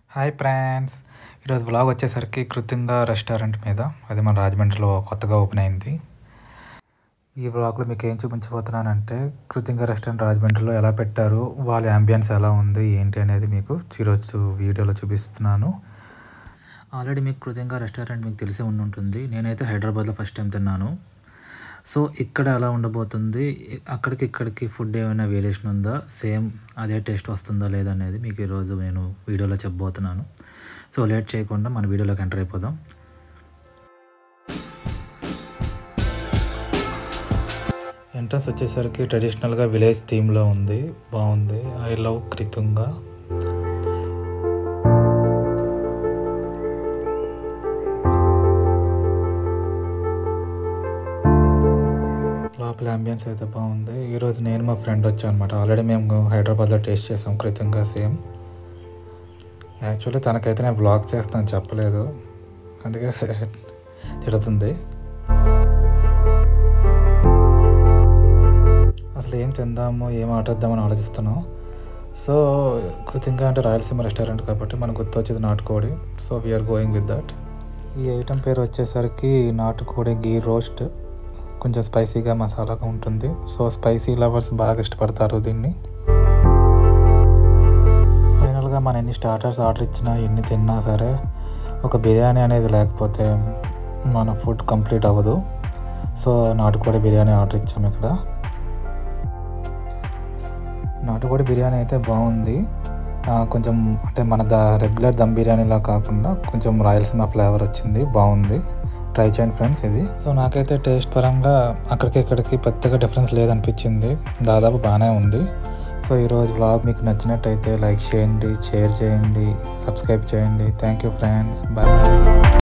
Hi friends, ఈరోజు vlog వచ్చేసరికి కృతింగా restaurant మీద. అది మన రాజమండ్రిలో కొత్తగా ఓపెన్ అయింది. ఈ వ్లాగ్లో మీకు ఏం చూపించబోతున్నానంటే కృతింగా రెస్టారెంట్ రాజమండ్రిలో ఎలా పెట్టారు, వాళ్ళ యాంబియన్స్ ఎలా ఉంది ఏంటి అనేది మీకు ఈరోజు వీడియోలో చూపిస్తున్నాను. ఆల్రెడీ మీకు కృతింగా రెస్టారెంట్ మీకు తెలిసే ఉంటుంది. నేనైతే హైదరాబాద్లో ఫస్ట్ టైం తిన్నాను. సో ఇక్కడ ఎలా ఉండబోతుంది, అక్కడికి ఇక్కడికి ఫుడ్ ఏమైనా వేరియేషన్ ఉందా, సేమ్ అదే టేస్ట్ వస్తుందా లేదా అనేది మీకు ఈరోజు నేను వీడియోలో చెప్పబోతున్నాను. సో లేట్ చేయకుండా మన వీడియోలోకి ఎంటర్ అయిపోదాం. ఎంట్రన్స్ వచ్చేసరికి ట్రెడిషనల్గా విలేజ్ థీమ్లో ఉంది, బాగుంది. ఐ లవ్ కృతింగా. లోపల అంబియన్స్ అయితే బాగుంది. ఈరోజు నేను మా ఫ్రెండ్ వచ్చాను అనమాట. ఆల్రెడీ మేము హైదరాబాద్లో టేస్ట్ చేసాం కృతింగా సేమ్. యాక్చువల్లీ తనకైతే నేను వ్లాగ్ చేస్తాను చెప్పలేదు, అందుకే తిడుతుంది. అసలు ఏం తిందాము, ఏం ఆర్డర్ ఇద్దామని ఆలోచిస్తున్నాం. సో కృతింగా అంటే రాయలసీమ రెస్టారెంట్ కాబట్టి మనకు గుర్తొచ్చేది నాటుకోడి. So we're going with that. ఈ ఐటెం పేరు వచ్చేసరికి నాటుకోడి గీ రోస్ట్. కొంచెం స్పైసీగా మసాలాగా ఉంటుంది. సో స్పైసీ లవర్స్ బాగా ఇష్టపడతారు దీన్ని. ఫైనల్గా మనం ఎన్ని స్టార్టర్స్ ఆర్డర్ ఇచ్చినా ఎన్ని తిన్నా సరే ఒక బిర్యానీ అనేది లేకపోతే మన ఫుడ్ కంప్లీట్ అవ్వదు. సో నాటుకోడి బిర్యానీ ఆర్డర్ ఇచ్చాము ఇక్కడ. నాటుకోడి బిర్యానీ అయితే బాగుంది. కొంచెం అంటే మన రెగ్యులర్ దమ్ బిర్యానీలా కాకుండా కొంచెం రాయలసీమ ఫ్లేవర్ వచ్చింది, బాగుంది. ట్రై చేయండి ఫ్రెండ్స్ ఇది. సో నాకైతే టేస్ట్ పరంగా అక్కడికి ఇక్కడికి పెద్దగా డిఫరెన్స్ లేదనిపించింది, దాదాపు బాగానే ఉంది. సో ఈరోజు వ్లాగ్ మీకు నచ్చినట్టయితే లైక్ చేయండి, షేర్ చేయండి, సబ్స్క్రైబ్ చేయండి. Thank you friends, bye.